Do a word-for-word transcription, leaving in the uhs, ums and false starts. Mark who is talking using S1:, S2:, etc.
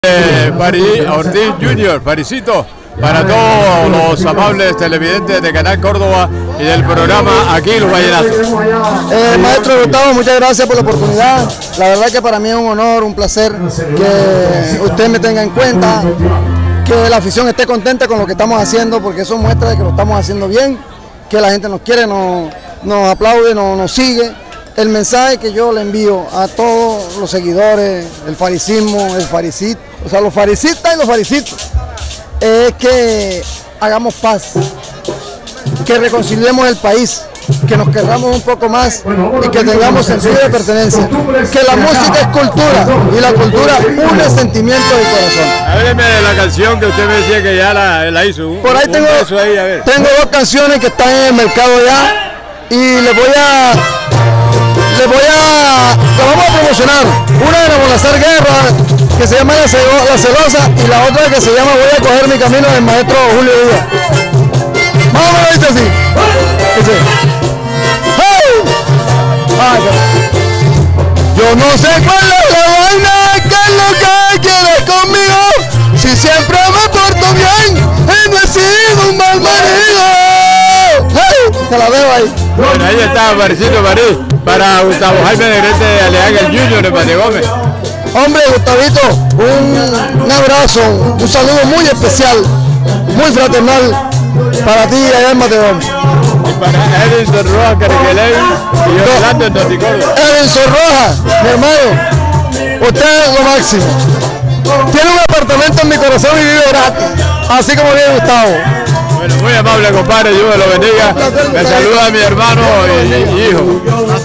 S1: Eh, Paris Ortiz junior, Parisito, para todos los amables televidentes de Canal Córdoba y del programa Aquí Los Vallenatos.
S2: Eh, maestro Gustavo, muchas gracias por la oportunidad. La verdad que para mí es un honor, un placer que usted me tenga en cuenta, que la afición esté contenta con lo que estamos haciendo, porque eso muestra de que lo estamos haciendo bien, que la gente nos quiere, nos, nos aplaude, nos, nos sigue. El mensaje que yo le envío a todos los seguidores, el faricismo, el faricito, o sea, los faricistas y los faricitos, es que hagamos paz, que reconciliemos el país, que nos querramos un poco más y que tengamos sentido de pertenencia, que la música es cultura y la cultura une sentimientos del corazón.
S1: Hábleme de la canción que usted me decía que ya la, la hizo.
S2: Por ahí tengo,
S1: ahí, a ver.
S2: tengo dos canciones que están en el mercado ya y les voy a... Les voy a, la vamos a promocionar, una de Nabolazar Guerra, que se llama La, Celo, La Celosa, y la otra que se llama Voy a coger mi camino, del maestro Julio Díaz. Más o menos dice así. Dice, ¡hey! Ay, yo no sé cuál es la vaina, qué es lo que quieres conmigo, si siempre me porto bien, y no he sido un mal marido. ¡Hey! Se la veo ahí.
S1: Bueno, ahí está Parisito París, para Gustavo Jaime Negrete de Aleaga el junior de Pate Gómez.
S2: Hombre, Gustavito, un, un abrazo, un saludo muy especial, muy fraternal para ti allá en Pate Gómez.
S1: Y para Edinson Rojas, Cariqueley y Orlando en Toticórdoba.
S2: Edinson Rojas, mi hermano, usted es lo máximo. Tiene un apartamento en mi corazón y vive gratis, así como vive Gustavo.
S1: Bueno, muy amable compadre, Dios me lo bendiga. Me saluda a mi hermano y, y hijo.